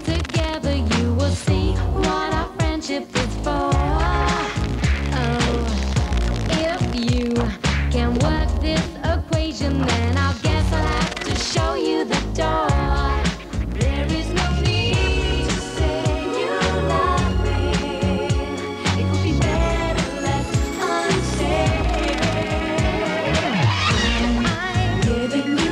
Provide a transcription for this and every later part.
together, you will see what our friendship is for. Oh, if you can work this equation, then I guess I'll have to show you the door. There is no need to say you love me. It would be better left unsaid. I'm giving you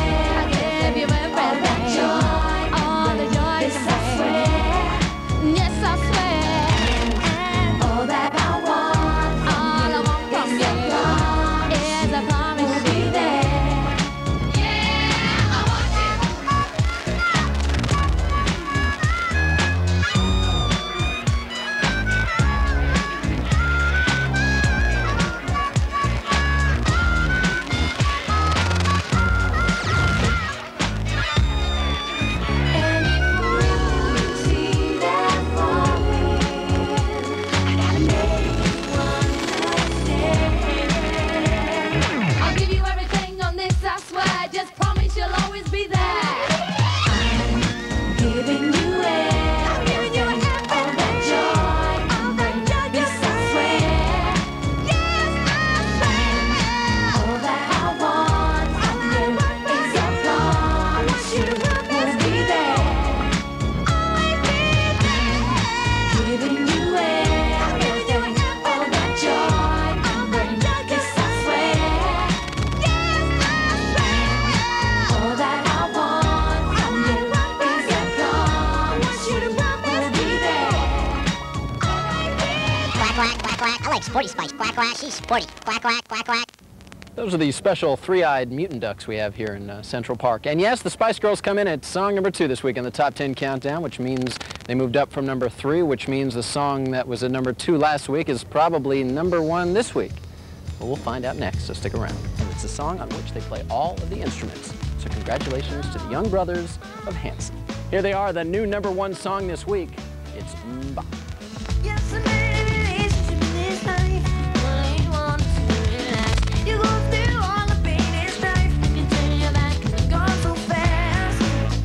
I like Sporty Spice. Quack, quack. She's sporty. Quack, quack, quack, quack. Those are the special three-eyed mutant ducks we have here in Central Park. And yes, the Spice Girls come in at song number 2 this week in the Top 10 Countdown, which means they moved up from number 3, which means the song that was at number 2 last week is probably number 1 this week. But we'll find out next, so stick around. And it's a song on which they play all of the instruments. So congratulations to the young brothers of Hanson. Here they are, the new number 1 song this week. It's Mbop. Yes, I'm in a relationship in this life. I ain't want to relax. You go through all the pain in life. You turn your back and it's gone so fast.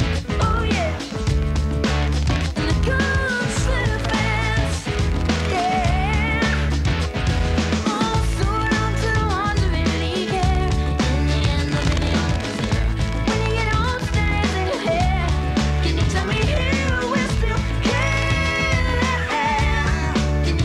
Oh yeah. And it goes so fast. Yeah. Oh, so long to the ones who really care. In the end, nothing else is there. When you get home, stares in your hair. Can you tell me who will still care? Can you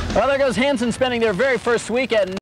Well, there goes Hanson spending their very first week at